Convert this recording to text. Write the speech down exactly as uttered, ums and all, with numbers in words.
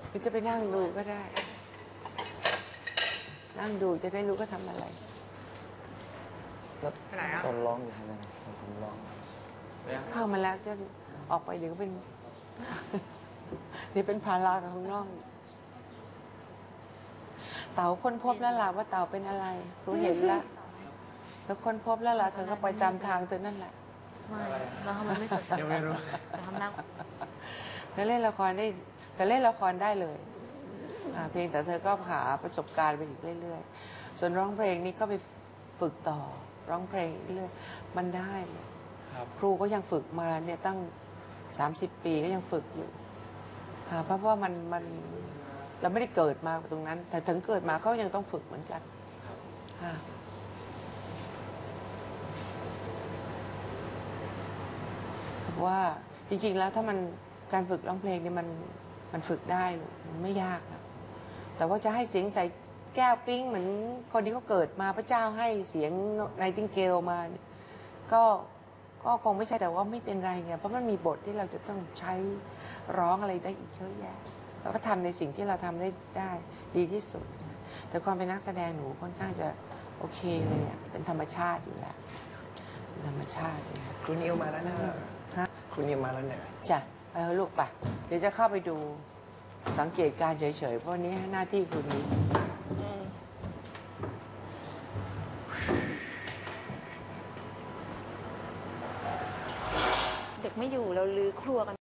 หรือจะไปนั่งดูก็ได้ นั่งดูจะได้รู้ก็ทำอะไรแล้วตอนร้องอยู่ทำไงผมร้องเข้ามาแล้วจะออกไปเดี๋ยวก็เป็น เดี๋ยวเป็นภาระกับข้างนอกเต๋าค้นพบแล้วล่ะว่าเต๋าเป็นอะไรรู้เห็นแล้วเธอค้นพบแล้วล่ะเธอก็ไปตามทางเธอนั่นแหละไม่เราทำมันไม่สดใสยังไม่รู้จะทำหน้าเธอเล่นละครได้เธอเล่นละครได้เลยเพียงแต่เธอก็หาประสบการณ์ไปอีกเรื่อยๆส่วนร้องเพลงนี้ก็ไปฝึกต่อร้องเพลงเรื่อยมันได้ครูก็ยังฝึกมาเนี่ยตั้งสามสิบปีก็ยังฝึกอยู่เพราะว่ามันมันเราไม่ได้เกิดมาตรงนั้น แต่ถึงเกิดมาเขายังต้องฝึกเหมือนกันว่าจริงๆแล้วถ้ามันการฝึกร้องเพลงนี่มันมันฝึกได้มันไม่ยากครับแต่ว่าจะให้เสียงใส่แก้วปิ้งเหมือนคนที่เขาเกิดมาพระเจ้าให้เสียงไนติงเกลมาก็ก็คงไม่ใช่แต่ว่าไม่เป็นไรไงเพราะมันมีบทที่เราจะต้องใช้ร้องอะไรได้อีกเยอะแยะเราก็ทำในสิ่งที่เราทำได้ได้ดีที่สุดแต่ความเป็นนักแสดงหนูค่อนข้างจะโอเคเลยเป็นธรรมชาติอยู่แล้วธรรมชาติครูนิวมาแล้วนะฮะครูนิวมาแล้วเนี่ยจ้ะไปเอาลูกไปเดี๋ยวจะเข้าไปดูสังเกตการเฉยๆเพราะนี้หน้าที่คุณนี้เด็กไม่อยู่เราลื้อครัวกัน